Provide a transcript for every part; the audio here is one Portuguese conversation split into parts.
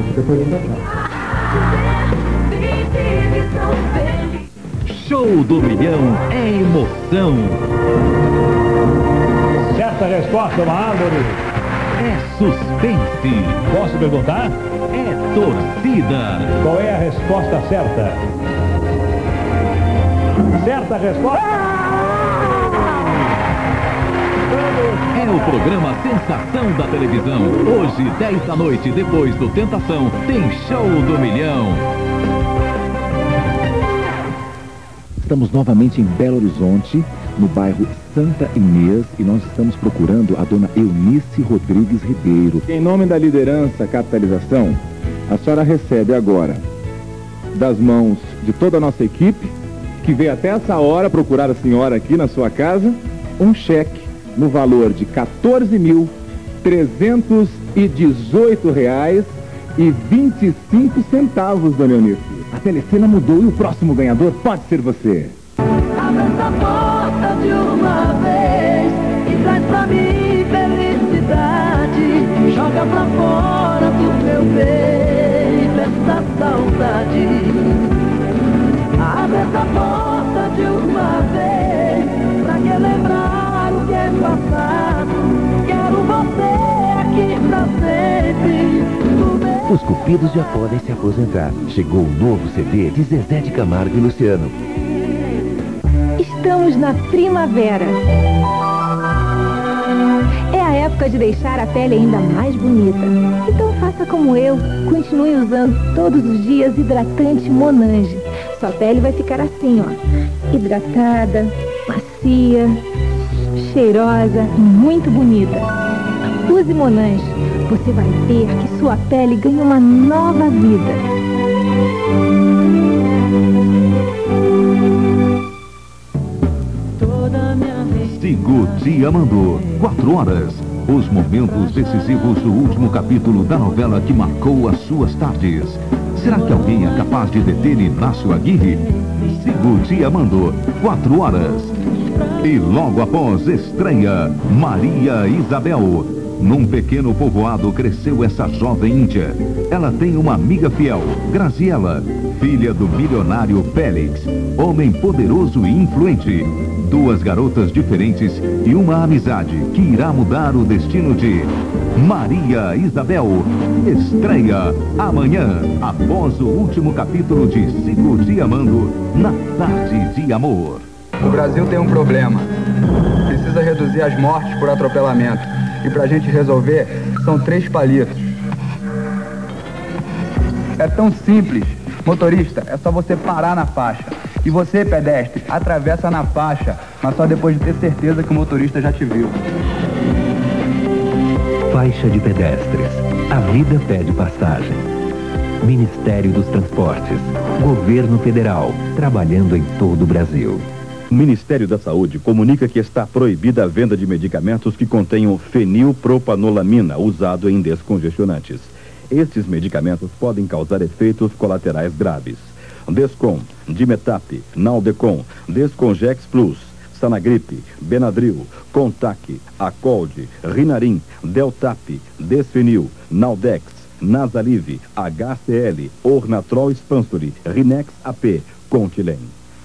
Depois de cantar. Show do Milhão é emoção. Certa resposta, uma árvore. É suspense. Posso perguntar? É torcida. Qual é a resposta certa? Certa resposta? É o programa Sensação da televisão. Hoje, 10 da noite, depois do Tentação, tem Show do Milhão. Estamos novamente em Belo Horizonte, no bairro Santa Inês, e nós estamos procurando a dona Eunice Rodrigues Ribeiro. Em nome da liderança Capitalização, a senhora recebe agora, das mãos de toda a nossa equipe, que veio até essa hora procurar a senhora aqui na sua casa, um cheque no valor de R$ 14.318,25, dona Eunice. A telecena mudou e o próximo ganhador pode ser você. Abre essa porta de uma vez e traz pra mim felicidade. Joga pra fora do meu peito essa saudade. Abre essa porta de uma vez pra que lembrar o que é passado. Quero você aqui pra sempre. Os Cupidos já podem se aposentar. Chegou o novo CD de Zezé de Camargo e Luciano. Estamos na primavera. É a época de deixar a pele ainda mais bonita. Então faça como eu. Continue usando todos os dias hidratante Monange. Sua pele vai ficar assim, ó. Hidratada, macia, cheirosa e muito bonita. Use Monange. Você vai ver que sua pele ganha uma nova vida. Sigo te amando. 4 horas. Os momentos decisivos do último capítulo da novela que marcou as suas tardes. Será que alguém é capaz de deter Inácio Aguirre? Sigo te amando. 4 horas. E logo após estreia, Maria Isabel. Num pequeno povoado cresceu essa jovem índia. Ela tem uma amiga fiel, Graziela, filha do milionário Félix, homem poderoso e influente. 2 garotas diferentes e uma amizade que irá mudar o destino de Maria Isabel. Estreia amanhã, após o último capítulo de Sigo te amando, na Tarde de Amor. O Brasil tem um problema. Precisa reduzir as mortes por atropelamento. E pra gente resolver, são 3 palitos. É tão simples. Motorista, é só você parar na faixa. E você, pedestre, atravessa na faixa, mas só depois de ter certeza que o motorista já te viu. Faixa de pedestres. A vida pede passagem. Ministério dos Transportes. Governo Federal. Trabalhando em todo o Brasil. O Ministério da Saúde comunica que está proibida a venda de medicamentos que contenham fenilpropanolamina, usado em descongestionantes. Estes medicamentos podem causar efeitos colaterais graves. Descom, Dimetap, Naldecon, Descongex Plus, Sanagrip, Benadryl, Contac, Acold, Rinarim, Deltap, Desfenil, Naldex, Nasalive, HCL, Ornatrol Spansuri, Rinex AP, Contilen.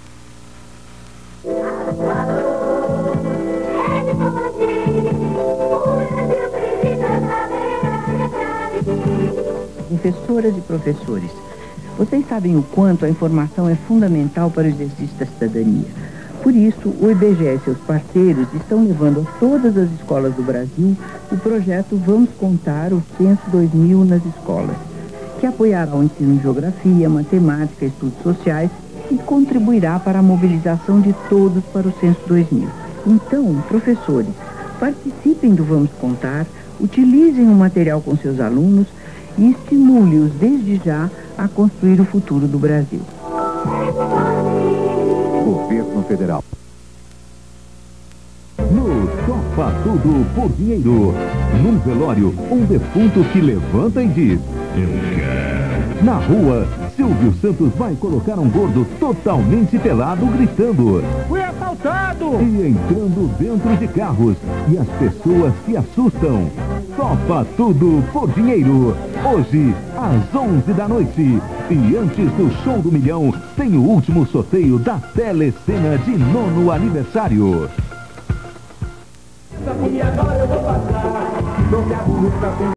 Professoras e professores, vocês sabem o quanto a informação é fundamental para o exercício da cidadania. Por isso, o IBGE e seus parceiros estão levando a todas as escolas do Brasil o projeto Vamos Contar o Censo 2000 nas escolas, que apoiará o ensino de geografia, matemática, estudos sociais e contribuirá para a mobilização de todos para o Censo 2000. Então, professores, participem do Vamos Contar, utilizem o material com seus alunos e estimule-os desde já a construir o futuro do Brasil. Governo Federal. No Topa Tudo por Dinheiro. Num velório, um defunto que levanta e diz: eu quero. Na rua, Silvio Santos vai colocar um gordo totalmente pelado gritando: fui assaltado! E entrando dentro de carros. E as pessoas se assustam. Topa Tudo por Dinheiro. Hoje, às 11 da noite. E antes do Show do Milhão, tem o último sorteio da Telecena de 9º aniversário. E agora eu vou passar, não me